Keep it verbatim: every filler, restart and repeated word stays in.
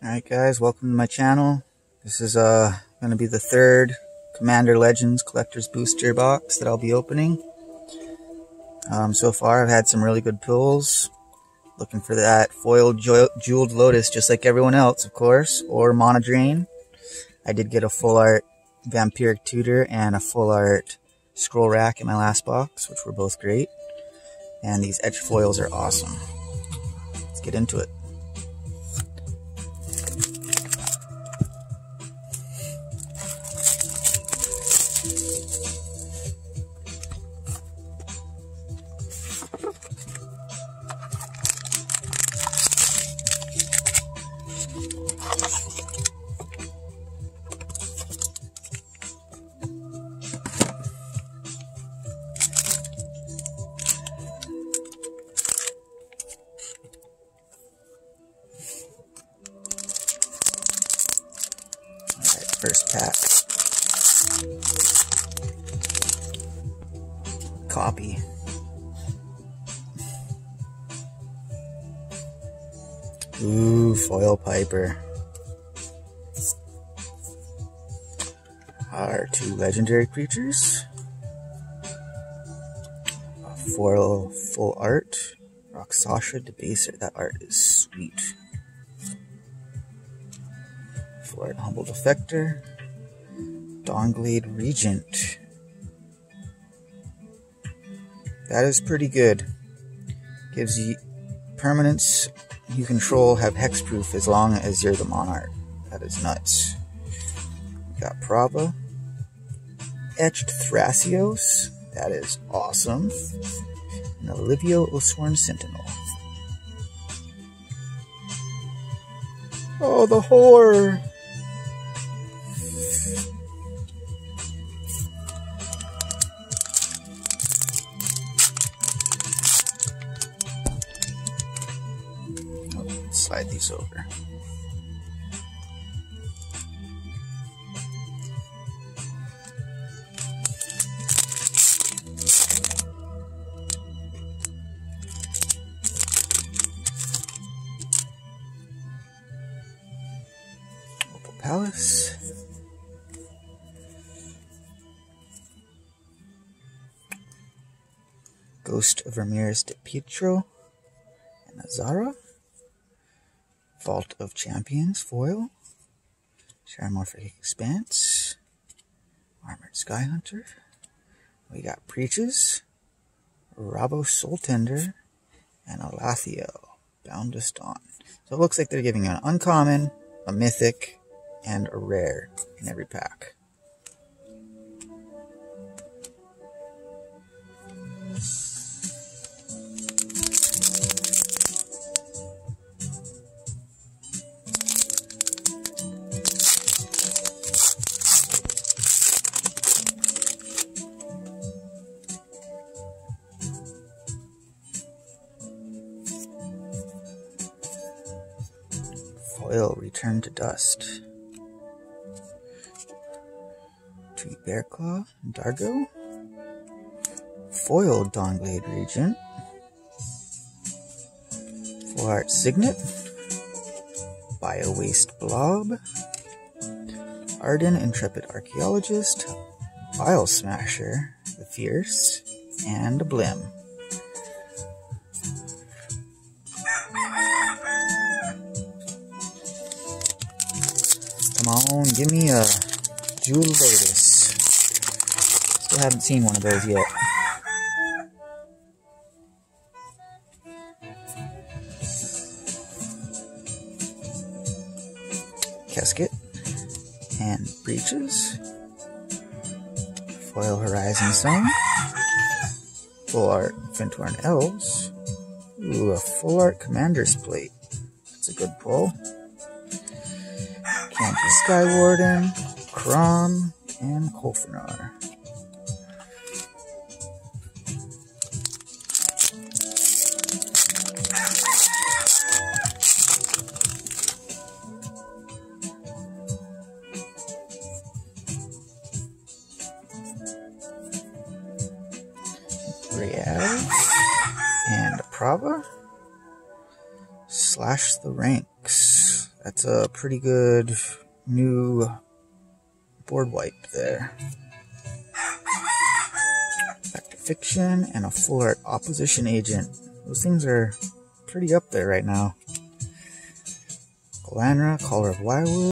Alright guys, welcome to my channel. This is uh, going to be the third Commander Legends Collector's Booster box that I'll be opening. Um, so far I've had some really good pulls. Looking for that foiled Jeweled Lotus just like everyone else, of course, or Monodrain. I did get a full art Vampiric Tutor and a full art Scroll Rack in my last box, which were both great. And these etched foils are awesome. Let's get into it. First pack. Copy. Ooh, Foil Piper. Our two legendary creatures. A foil full art. Rakshasa Debaser. That art is sweet. Full art Humble Defector. Dawnglade Regent. That is pretty good. Gives you permanents you control have hexproof as long as you're the monarch. That is nuts. We got Prava. Etched Thrasios. That is awesome. And Olivio Osworn Sentinel. Oh, the horror! Slide these over. Opal Palace. Ghost of Ramirez de Pietro and Azara. Vault of Champions foil. Sharimorphic Expanse. Armored Skyhunter. We got Preaches. Rabo Soul Tender. And Alathio. Boundless Dawn. So it looks like they're giving you an uncommon, a mythic, and a rare in every pack. Foil Return to Dust. Tweet Bearclaw, Dargo. Foil Dawnglade Regent. Full art Signet. Bio Waste Blob. Arden Intrepid Archaeologist. Bile Smasher, the Fierce, and Blim. Come on, give me a Jeweled Lotus. Still haven't seen one of those yet. Casket and Breaches. Foil Horizon Sun. Full art Fintorn Elves. Ooh, a full art Commander's Plate. That's a good pull. Canty Skywarden, Kron, and Kolfinar. Riaz and Prava. Slash the Ranks. That's a pretty good new board wipe there. Back to Fiction and a Full Art Opposition Agent. Those things are pretty up there right now. Glanra, Caller of Wildwood.